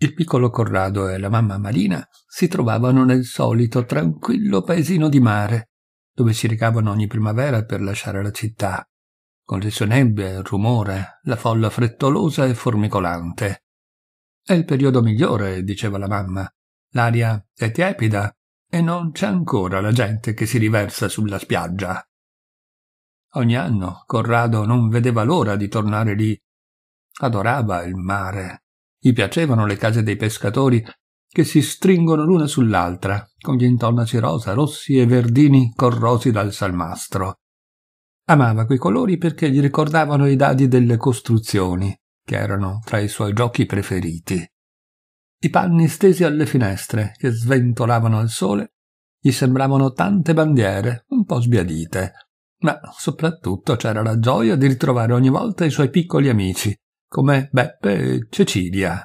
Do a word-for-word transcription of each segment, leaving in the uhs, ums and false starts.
Il piccolo Corrado e la mamma Marina si trovavano nel solito tranquillo paesino di mare, dove si recavano ogni primavera per lasciare la città, con le sue nebbie, il rumore, la folla frettolosa e formicolante. È il periodo migliore, diceva la mamma. L'aria è tiepida e non c'è ancora la gente che si riversa sulla spiaggia. Ogni anno Corrado non vedeva l'ora di tornare lì. Adorava il mare. Gli piacevano le case dei pescatori che si stringono l'una sull'altra, con gli intonaci rosa, rossi e verdini corrosi dal salmastro. Amava quei colori perché gli ricordavano i dadi delle costruzioni, che erano tra i suoi giochi preferiti. I panni stesi alle finestre, che sventolavano al sole, gli sembravano tante bandiere, un po' sbiadite, ma soprattutto c'era la gioia di ritrovare ogni volta i suoi piccoli amici, come Beppe e Cecilia.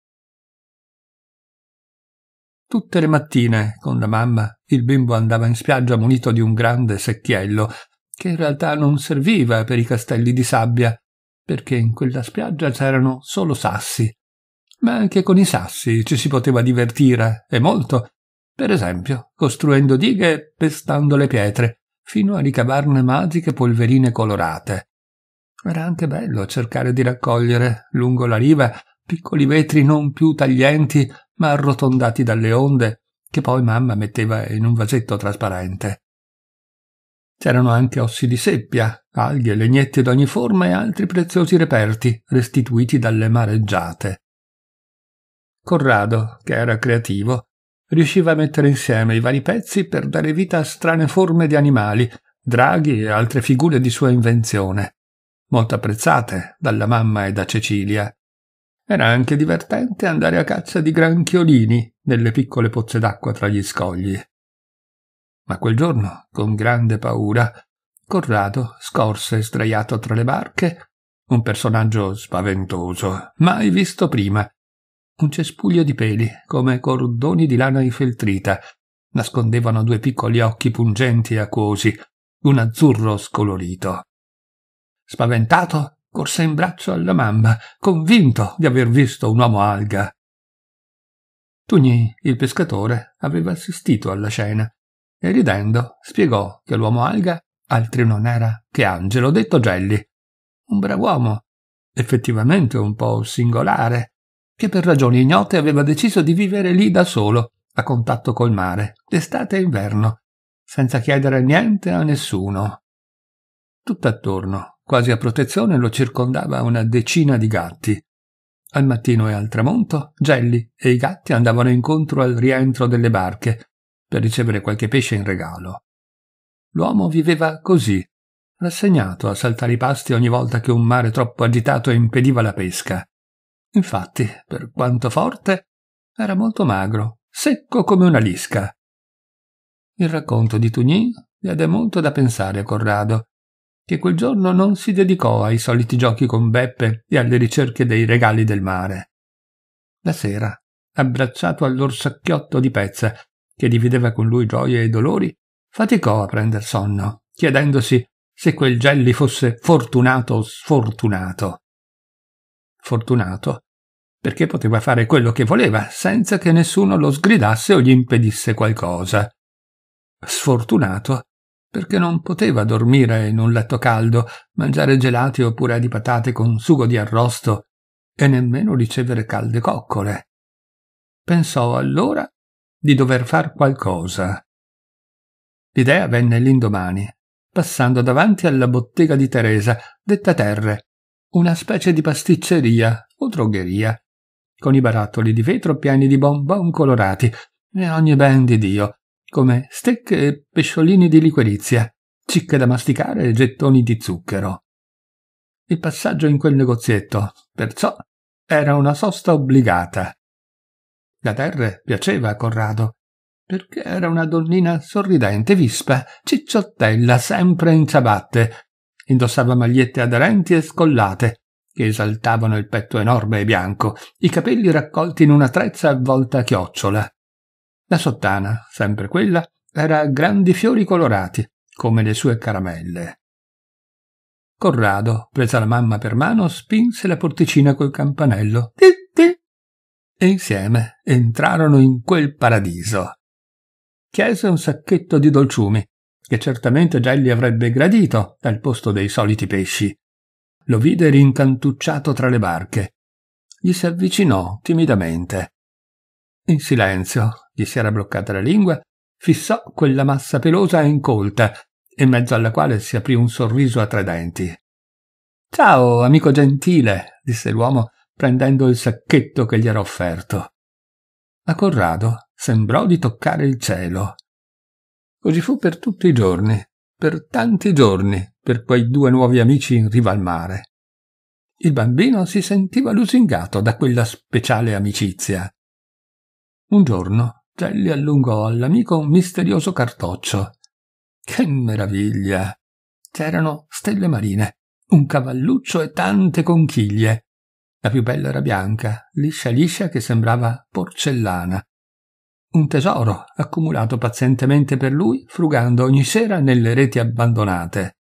Tutte le mattine, con la mamma, il bimbo andava in spiaggia munito di un grande secchiello, che in realtà non serviva per i castelli di sabbia, perché in quella spiaggia c'erano solo sassi. Ma anche con i sassi ci si poteva divertire, e molto, per esempio, costruendo dighe e pestando le pietre, fino a ricavarne magiche polverine colorate. Era anche bello cercare di raccogliere, lungo la riva, piccoli vetri non più taglienti, ma arrotondati dalle onde, che poi mamma metteva in un vasetto trasparente. C'erano anche ossi di seppia, alghe, legnetti d'ogni forma e altri preziosi reperti, restituiti dalle mareggiate. Corrado, che era creativo, riusciva a mettere insieme i vari pezzi per dare vita a strane forme di animali, draghi e altre figure di sua invenzione, molto apprezzate dalla mamma e da Cecilia. Era anche divertente andare a caccia di granchiolini nelle piccole pozze d'acqua tra gli scogli. Ma quel giorno, con grande paura, Corrado scorse sdraiato tra le barche un personaggio spaventoso, mai visto prima, un cespuglio di peli, come cordoni di lana infeltrita, nascondevano due piccoli occhi pungenti e acquosi, un azzurro scolorito. Spaventato, corse in braccio alla mamma, convinto di aver visto un uomo alga. Tugni, il pescatore, aveva assistito alla scena e, ridendo, spiegò che l'uomo alga altri non era che Angelo, detto Gelli, un brav'uomo, effettivamente un po' singolare, che per ragioni ignote aveva deciso di vivere lì da solo, a contatto col mare, d'estate e inverno, senza chiedere niente a nessuno. Tutt'attorno, quasi a protezione, lo circondava una decina di gatti. Al mattino e al tramonto, Gelli e i gatti andavano incontro al rientro delle barche per ricevere qualche pesce in regalo. L'uomo viveva così, rassegnato a saltare i pasti ogni volta che un mare troppo agitato impediva la pesca. Infatti, per quanto forte, era molto magro, secco come una lisca. Il racconto di Tugny diede molto da pensare a Corrado, che quel giorno non si dedicò ai soliti giochi con Beppe e alle ricerche dei regali del mare. La sera, abbracciato all'orsacchiotto di pezza, che divideva con lui gioie e dolori, faticò a prender sonno, chiedendosi se quel Gelli fosse fortunato o sfortunato. Fortunato perché poteva fare quello che voleva senza che nessuno lo sgridasse o gli impedisse qualcosa. Sfortunato perché non poteva dormire in un letto caldo, mangiare gelati o purè di patate con sugo di arrosto e nemmeno ricevere calde coccole. Pensò allora di dover far qualcosa. L'idea venne l'indomani, passando davanti alla bottega di Teresa, detta Terre, una specie di pasticceria o drogheria, con i barattoli di vetro pieni di bonbon colorati e ogni ben di Dio, come stecche e pesciolini di liquirizia, cicche da masticare e gettoni di zucchero. Il passaggio in quel negozietto, perciò, era una sosta obbligata. La Terre piaceva a Corrado, perché era una donnina sorridente, vispa, cicciottella, sempre in ciabatte. Indossava magliette aderenti e scollate, che esaltavano il petto enorme e bianco, i capelli raccolti in una trezza avvolta a chiocciola. La sottana, sempre quella, era a grandi fiori colorati, come le sue caramelle. Corrado, presa la mamma per mano, spinse la porticina col campanello. Ti, ti. e insieme entrarono in quel paradiso. Chiese un sacchetto di dolciumi, che certamente Gelli avrebbe gradito al posto dei soliti pesci. Lo vide rincantucciato tra le barche. Gli si avvicinò timidamente. In silenzio, gli si era bloccata la lingua, fissò quella massa pelosa e incolta, in mezzo alla quale si aprì un sorriso a tre denti. «Ciao, amico gentile», disse l'uomo, prendendo il sacchetto che gli era offerto. A Corrado sembrò di toccare il cielo. Così fu per tutti i giorni, per tanti giorni, per quei due nuovi amici in riva al mare. Il bambino si sentiva lusingato da quella speciale amicizia. Un giorno Gelli allungò all'amico un misterioso cartoccio. Che meraviglia! C'erano stelle marine, un cavalluccio e tante conchiglie. La più bella era bianca, liscia liscia che sembrava porcellana. Un tesoro accumulato pazientemente per lui, frugando ogni sera nelle reti abbandonate.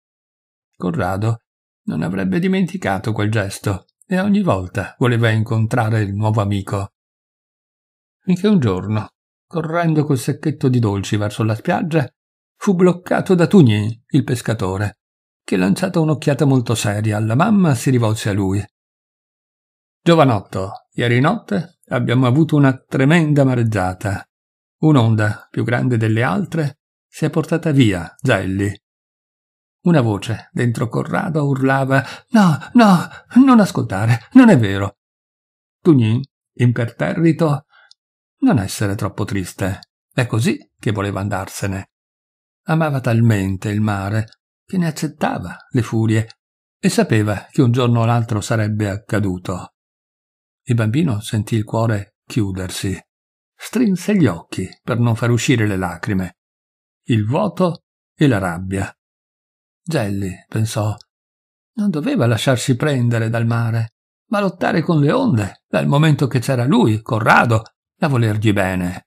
Corrado non avrebbe dimenticato quel gesto e ogni volta voleva incontrare il nuovo amico. Finché un giorno, correndo col sacchetto di dolci verso la spiaggia, fu bloccato da Tugny, il pescatore, che, lanciata un'occhiata molto seria alla mamma, si rivolse a lui. «Giovanotto, ieri notte abbiamo avuto una tremenda mareggiata. Un'onda, più grande delle altre, si è portata via Gelli». Una voce dentro Corrado urlava «No, no, non ascoltare, non è vero». Tugny, imperterrito, «Non essere troppo triste, è così che voleva andarsene. Amava talmente il mare che ne accettava le furie e sapeva che un giorno o l'altro sarebbe accaduto». Il bambino sentì il cuore chiudersi. Strinse gli occhi per non far uscire le lacrime, il vuoto e la rabbia. Gelli, pensò, non doveva lasciarsi prendere dal mare, ma lottare con le onde, dal momento che c'era lui, Corrado, a volergli bene.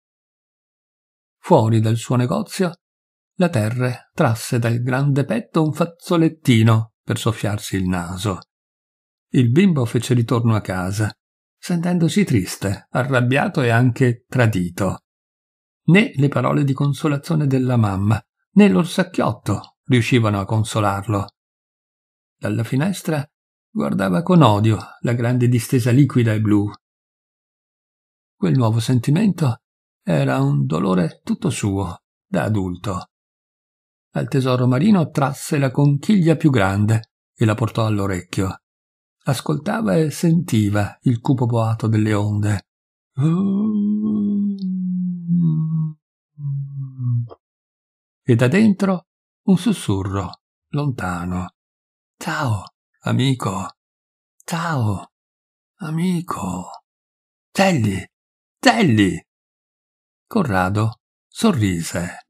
Fuori dal suo negozio, la Terre trasse dal grande petto un fazzolettino per soffiarsi il naso. Il bimbo fece ritorno a casa, sentendosi triste, arrabbiato e anche tradito. Né le parole di consolazione della mamma, né l'orsacchiotto riuscivano a consolarlo. Dalla finestra guardava con odio la grande distesa liquida e blu. Quel nuovo sentimento era un dolore tutto suo, da adulto. Al tesoro marino trasse la conchiglia più grande e la portò all'orecchio. Ascoltava e sentiva il cupo boato delle onde. E da dentro un sussurro lontano. «Ciao, amico! Ciao, amico! Gelli! Gelli!» Corrado sorrise.